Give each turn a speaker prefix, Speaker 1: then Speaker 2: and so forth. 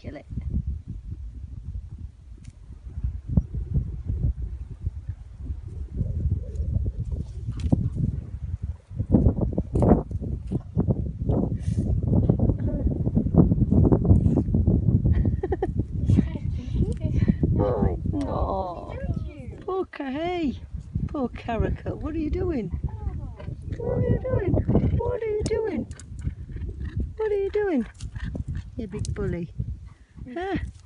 Speaker 1: kill it. Oh, poor hey, poor Caracal. What are you doing? What are you doing? What are you doing? What are you doing? You big bully. Huh?